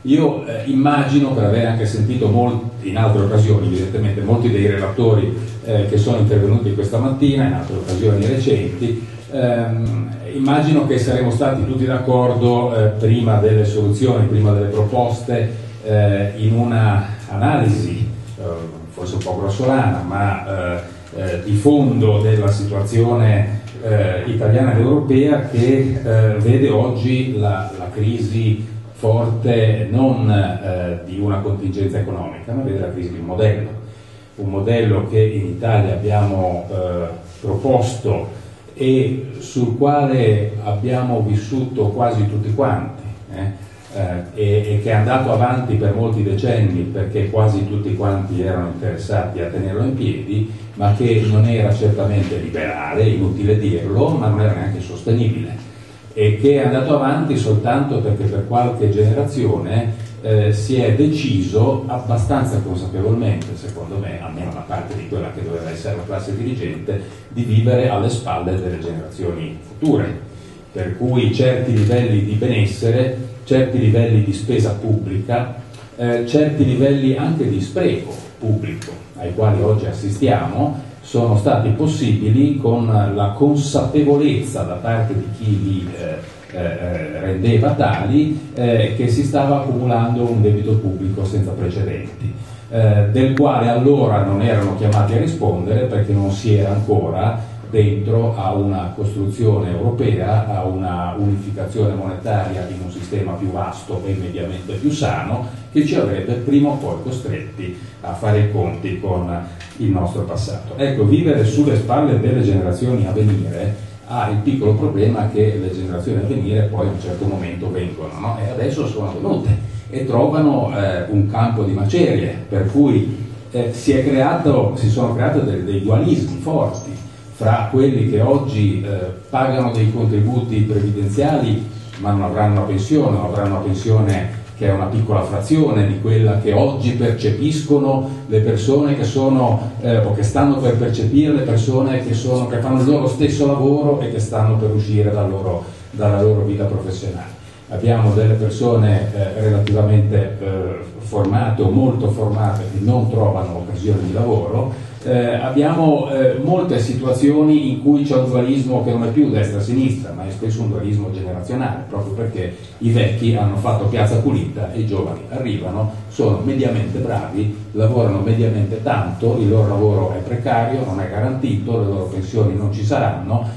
Io immagino, per aver anche sentito in altre occasioni, evidentemente, molti dei relatori che sono intervenuti questa mattina, in altre occasioni recenti, immagino che saremo stati tutti d'accordo prima delle soluzioni, prima delle proposte, in una analisi forse un po' grossolana, ma di fondo della situazione italiana ed europea, che vede oggi la crisi forte non di una contingenza economica, ma vede la crisi di un modello che in Italia abbiamo proposto e sul quale abbiamo vissuto quasi tutti quanti, e che è andato avanti per molti decenni, perché quasi tutti quanti erano interessati a tenerlo in piedi, ma che non era certamente liberale, inutile dirlo, ma non era neanche sostenibile, e che è andato avanti soltanto perché per qualche generazione si è deciso abbastanza consapevolmente, secondo me, almeno da parte di quella che doveva essere la classe dirigente, di vivere alle spalle delle generazioni future, per cui certi livelli di benessere, certi livelli di spesa pubblica, certi livelli anche di spreco pubblico ai quali oggi assistiamo sono stati possibili con la consapevolezza da parte di chi li rendeva tali che si stava accumulando un debito pubblico senza precedenti, del quale allora non erano chiamati a rispondere perché non si era ancora dentro a una costruzione europea, a una unificazione monetaria in un sistema più vasto e mediamente più sano, che ci avrebbe prima o poi costretti a fare i conti con il nostro passato. Ecco, vivere sulle spalle delle generazioni a venire ha il piccolo problema che le generazioni a venire poi a un certo momento vengono, no? E adesso sono venute e trovano un campo di macerie, per cui si sono creati dei dualismi forti fra quelli che oggi pagano dei contributi previdenziali ma non avranno una pensione che è una piccola frazione di quella che oggi percepiscono le persone che sono o che stanno per percepire le persone che fanno il loro stesso lavoro e che stanno per uscire dalla loro vita professionale. Abbiamo delle persone relativamente formate o molto formate che non trovano occasioni di lavoro. Abbiamo molte situazioni in cui c'è un dualismo che non è più destra-sinistra, ma è spesso un dualismo generazionale, proprio perché i vecchi hanno fatto piazza pulita e i giovani arrivano, sono mediamente bravi, lavorano mediamente tanto, il loro lavoro è precario, non è garantito, le loro pensioni non ci saranno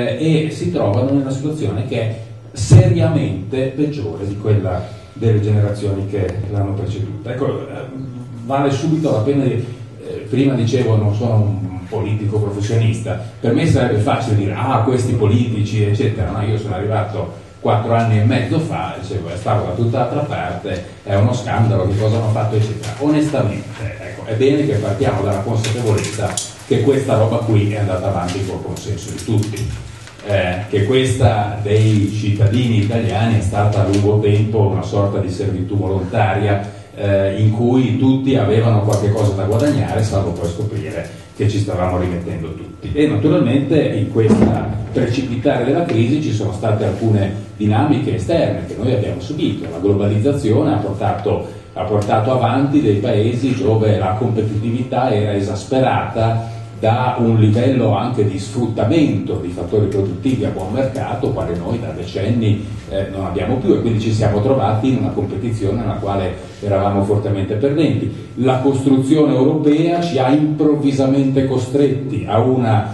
e si trovano in una situazione che è seriamente peggiore di quella delle generazioni che l'hanno preceduta. Ecco, vale subito la pena di... Prima dicevo non sono un politico professionista, per me sarebbe facile dire questi politici eccetera, ma io sono arrivato 4 anni e mezzo fa, dicevo, stavo da tutt'altra parte, è uno scandalo, che cosa hanno fatto eccetera. Onestamente, ecco, è bene che partiamo dalla consapevolezza che questa roba qui è andata avanti col consenso di tutti, che questa dei cittadini italiani è stata a lungo tempo una sorta di servitù volontaria in cui tutti avevano qualche cosa da guadagnare, salvo poi scoprire che ci stavamo rimettendo tutti. E naturalmente in questa precipitare della crisi ci sono state alcune dinamiche esterne che noi abbiamo subito. La globalizzazione ha portato avanti dei paesi dove la competitività era esasperata da un livello anche di sfruttamento di fattori produttivi a buon mercato, quale noi da decenni non abbiamo più, e quindi ci siamo trovati in una competizione nella quale eravamo fortemente perdenti. La costruzione europea ci ha improvvisamente costretti a un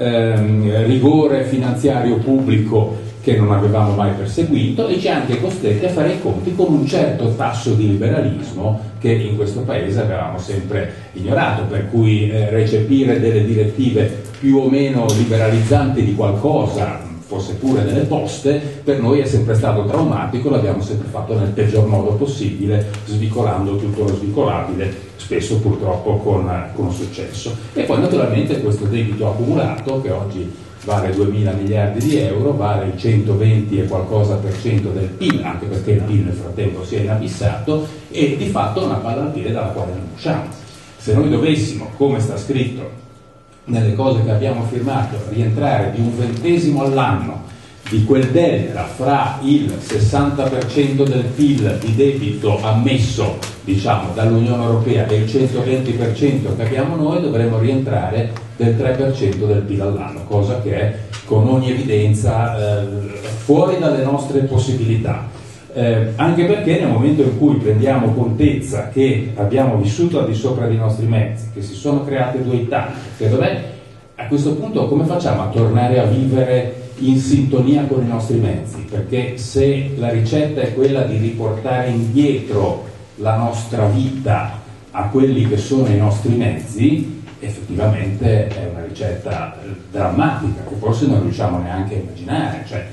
rigore finanziario pubblico che non avevamo mai perseguito e ci ha anche costretti a fare i conti con un certo tasso di liberalismo che in questo paese avevamo sempre ignorato, per cui recepire delle direttive più o meno liberalizzanti di qualcosa, fosse pure delle poste, per noi è sempre stato traumatico, l'abbiamo sempre fatto nel peggior modo possibile, svicolando tutto lo svicolabile, spesso purtroppo con successo. E poi naturalmente questo debito accumulato, che oggi vale 2.000 miliardi di euro, vale il 120 e qualcosa per cento del PIL, anche perché il PIL nel frattempo si è inabissato, e di fatto una palla al piede dalla quale non usciamo. Se noi dovessimo, come sta scritto nelle cose che abbiamo firmato, rientrare di 1/20 all'anno di quel delta fra il 60% del PIL di debito ammesso, diciamo, dall'Unione Europea e il 120% che abbiamo noi, dovremmo rientrare del 3% del PIL all'anno, cosa che è con ogni evidenza fuori dalle nostre possibilità. Anche perché nel momento in cui prendiamo contezza che abbiamo vissuto al di sopra dei nostri mezzi, che si sono create dualità, che a questo punto come facciamo a tornare a vivere in sintonia con i nostri mezzi? Perché se la ricetta è quella di riportare indietro la nostra vita a quelli che sono i nostri mezzi, effettivamente è una ricetta drammatica che forse non riusciamo neanche a immaginare. Cioè,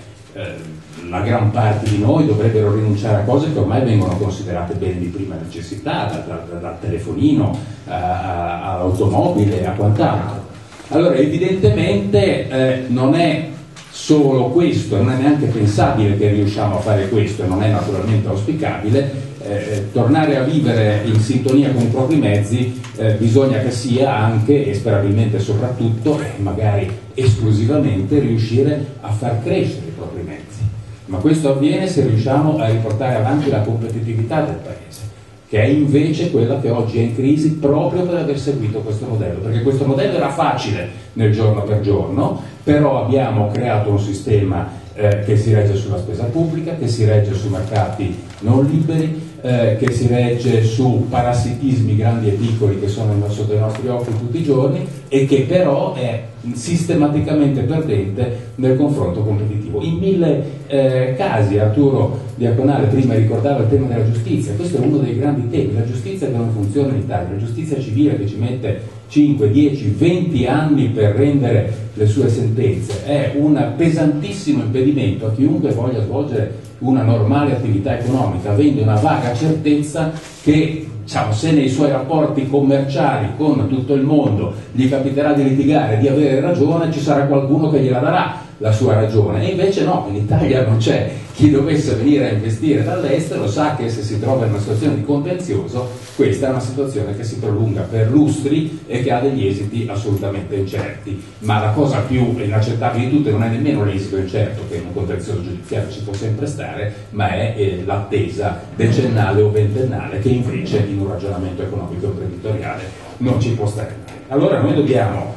la gran parte di noi dovrebbero rinunciare a cose che ormai vengono considerate beni di prima necessità, dal telefonino all'automobile a quant'altro. Allora evidentemente non è solo questo, non è neanche pensabile che riusciamo a fare questo, e non è naturalmente auspicabile. Tornare a vivere in sintonia con i propri mezzi bisogna che sia anche, e sperabilmente soprattutto, e magari esclusivamente, riuscire a far crescere i propri mezzi. Ma questo avviene se riusciamo a riportare avanti la competitività del Paese, che è invece quella che oggi è in crisi proprio per aver seguito questo modello, perché questo modello era facile nel giorno per giorno, però abbiamo creato un sistema che si regge sulla spesa pubblica, che si regge su mercati non liberi, che si regge su parassitismi grandi e piccoli che sono sotto i nostri occhi tutti i giorni, e che però è sistematicamente perdente nel confronto competitivo. In 1000 casi Arturo Diaconale prima ricordava il tema della giustizia. Questo è uno dei grandi temi, la giustizia che non funziona in Italia, la giustizia civile che ci mette 5, 10, 20 anni per rendere le sue sentenze, è un pesantissimo impedimento a chiunque voglia svolgere una normale attività economica, avendo una vaga certezza che, diciamo, se nei suoi rapporti commerciali con tutto il mondo gli capiterà di litigare, di avere ragione, ci sarà qualcuno che gliela darà la sua ragione. E invece no, in Italia non c'è. Chi dovesse venire a investire dall'estero sa che se si trova in una situazione di contenzioso, questa è una situazione che si prolunga per lustri e che ha degli esiti assolutamente incerti. Ma la cosa più inaccettabile di tutte non è nemmeno l'esito incerto, che in un contenzioso giudiziario ci può sempre stare, ma è l'attesa decennale o ventennale, che invece in un ragionamento economico e imprenditoriale non ci può stare mai. Allora noi dobbiamo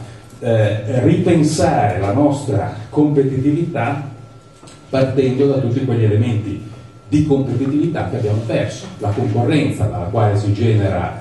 ripensare la nostra competitività partendo da tutti quegli elementi di competitività che abbiamo perso, la concorrenza dalla quale si genera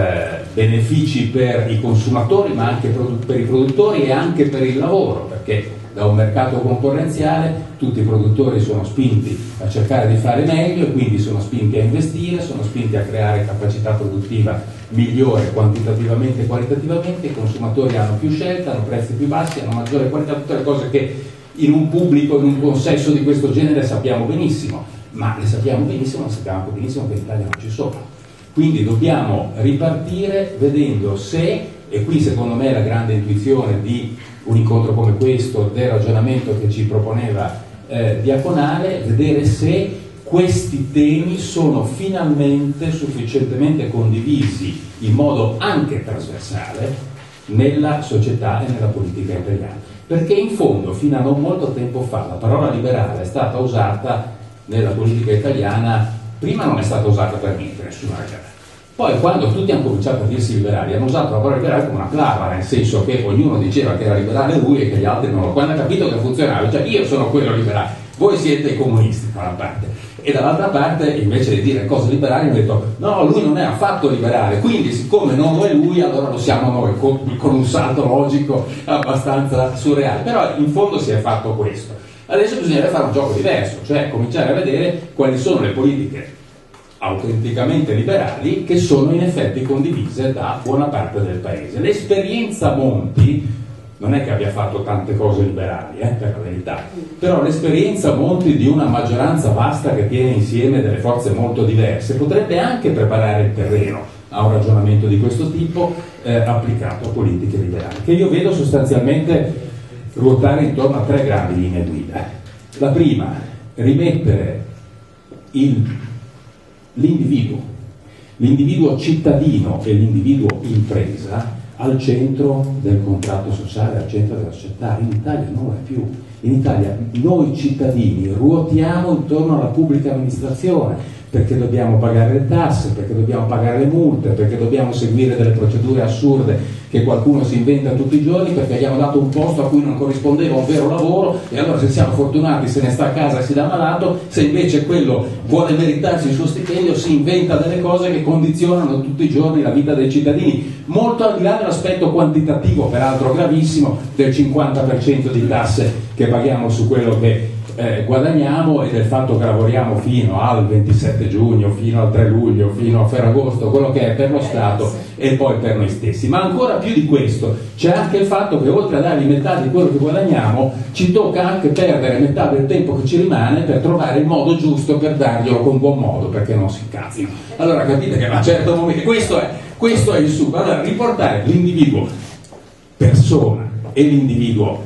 benefici per i consumatori, ma anche per i produttori e anche per il lavoro, perché da un mercato concorrenziale tutti i produttori sono spinti a cercare di fare meglio e quindi sono spinti a investire, sono spinti a creare capacità produttiva migliore quantitativamente e qualitativamente, i consumatori hanno più scelta, hanno prezzi più bassi, hanno maggiore qualità, tutte le cose che in un pubblico, in un consesso di questo genere sappiamo benissimo, ma le sappiamo benissimo, ma sappiamo anche benissimo che in Italia non ci sono. Quindi dobbiamo ripartire vedendo se, e qui secondo me la grande intuizione di un incontro come questo, del ragionamento che ci proponeva Diaconale, vedere se questi temi sono finalmente sufficientemente condivisi in modo anche trasversale nella società e nella politica italiana. Perché in fondo, fino a non molto tempo fa, la parola liberale è stata usata nella politica italiana, prima non è stata usata per niente, nessuna ragione. Poi quando tutti hanno cominciato a dirsi liberali, hanno usato la parola liberale come una clava, nel senso che ognuno diceva che era liberale lui e che gli altri non lo. Quando ha capito che funzionava, cioè io sono quello liberale, voi siete i comunisti da una parte, e dall'altra parte invece di dire cose liberali hanno detto no, lui non è affatto liberale, quindi siccome non lo è lui allora lo siamo noi, con un salto logico abbastanza surreale. Però in fondo si è fatto questo. Adesso bisognerebbe fare un gioco diverso, cioè cominciare a vedere quali sono le politiche autenticamente liberali che sono in effetti condivise da buona parte del Paese. L'esperienza Monti non è che abbia fatto tante cose liberali, per la verità, però l'esperienza Monti di una maggioranza vasta che tiene insieme delle forze molto diverse potrebbe anche preparare il terreno a un ragionamento di questo tipo applicato a politiche liberali, che io vedo sostanzialmente ruotare intorno a 3 grandi linee guida. La prima, rimettere l'individuo cittadino e l'individuo impresa al centro del contratto sociale, al centro della società. In Italia non lo è più. In Italia noi cittadini ruotiamo intorno alla pubblica amministrazione, perché dobbiamo pagare le tasse, perché dobbiamo pagare le multe, perché dobbiamo seguire delle procedure assurde che qualcuno si inventa tutti i giorni, perché gli hanno dato un posto a cui non corrispondeva un vero lavoro, e allora se siamo fortunati se ne sta a casa e si dà malato, se invece quello vuole meritarsi il suo stipendio si inventa delle cose che condizionano tutti i giorni la vita dei cittadini, molto al di là dell'aspetto quantitativo, peraltro gravissimo, del 50% di tasse che paghiamo su quello che guadagniamo, e del fatto che lavoriamo fino al 27 giugno, fino al 3 luglio, fino a Ferragosto, quello che è per lo Stato e poi per noi stessi. Ma ancora più di questo c'è anche il fatto che oltre a dargli metà di quello che guadagniamo ci tocca anche perdere metà del tempo che ci rimane per trovare il modo giusto per darglielo con buon modo, perché non si incazzino. Allora capite che a un certo momento questo è il succo. Allora riportare l'individuo persona e l'individuo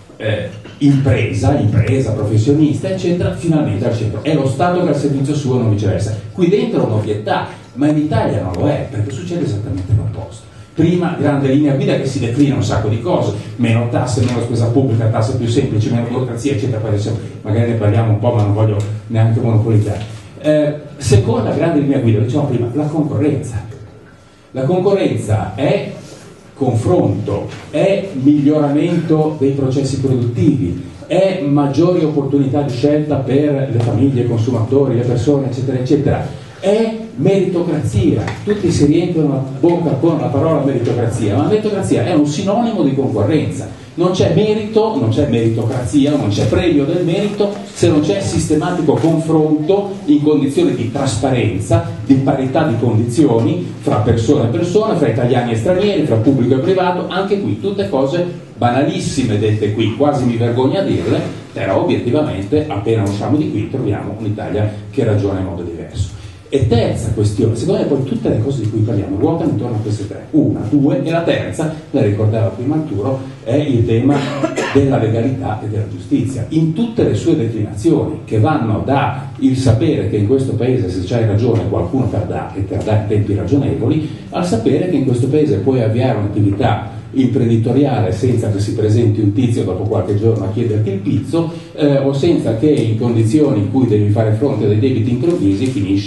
impresa, professionista, eccetera, finalmente al centro. È lo Stato che ha il servizio suo, non viceversa. Qui dentro è un'ovvietà, ma in Italia non lo è, perché succede esattamente l'opposto. Prima, grande linea guida che si declina un sacco di cose, meno tasse, meno spesa pubblica, tasse più semplici, meno burocrazia, eccetera. Poi adesso magari ne parliamo un po', ma non voglio neanche monopolizzare. Seconda grande linea guida, diciamo prima, la concorrenza. La concorrenza è confronto, è miglioramento dei processi produttivi, è maggiori opportunità di scelta per le famiglie, i consumatori, le persone, eccetera, eccetera. È meritocrazia. Tutti si riempiono la bocca con la parola meritocrazia, ma la meritocrazia è un sinonimo di concorrenza. Non c'è merito, non c'è meritocrazia, non c'è premio del merito se non c'è sistematico confronto in condizioni di trasparenza, di parità di condizioni fra persona e persona, fra italiani e stranieri, fra pubblico e privato. Anche qui tutte cose banalissime dette qui, quasi mi vergogno a dirle, però obiettivamente appena usciamo di qui troviamo un'Italia che ragiona in modo diverso. E terza questione, secondo me poi tutte le cose di cui parliamo ruotano intorno a queste tre, una, due, e la terza, la ricordava prima Arturo, è il tema della legalità e della giustizia, in tutte le sue declinazioni, che vanno da il sapere che in questo paese se c'hai ragione qualcuno te la dà e te la dà in tempi ragionevoli, al sapere che in questo paese puoi avviare un'attività imprenditoriale senza che si presenti un tizio dopo qualche giorno a chiederti il pizzo, o senza che in condizioni in cui devi fare fronte a dei debiti improvvisi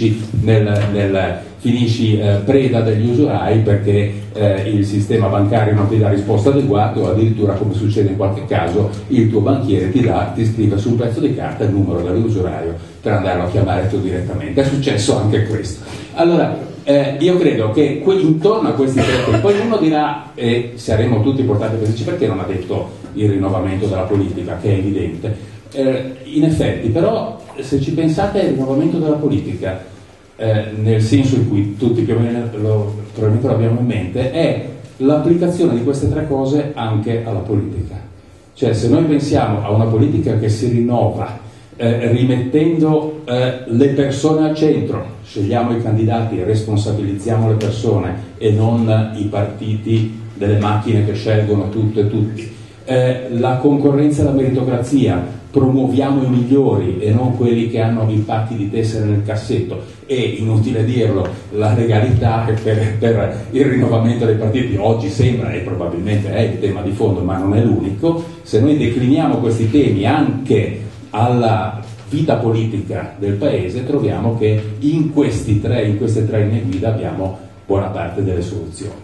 finisci preda degli usurai perché il sistema bancario non ti dà risposta adeguata, o addirittura, come succede in qualche caso, il tuo banchiere ti scrive su un pezzo di carta il numero dell'usurario per andarlo a chiamare tu direttamente. È successo anche questo. Allora io credo che intorno a questi tre temi, poi uno dirà, e saremo tutti portati a pensarci, perché non ha detto il rinnovamento della politica, che è evidente. In effetti, però, se ci pensate, il rinnovamento della politica, nel senso in cui tutti più o meno probabilmente lo abbiamo in mente, è l'applicazione di queste tre cose anche alla politica. Cioè, se noi pensiamo a una politica che si rinnova, rimettendo le persone al centro, scegliamo i candidati, responsabilizziamo le persone e non i partiti delle macchine che scelgono tutto e tutti, la concorrenza e la meritocrazia, promuoviamo i migliori e non quelli che hanno i pacchi di tessere nel cassetto, e, inutile dirlo, la legalità, che per il rinnovamento dei partiti oggi sembra e probabilmente è il tema di fondo, ma non è l'unico. Se noi decliniamo questi temi anche alla vita politica del paese, troviamo che in queste tre linee guida abbiamo buona parte delle soluzioni.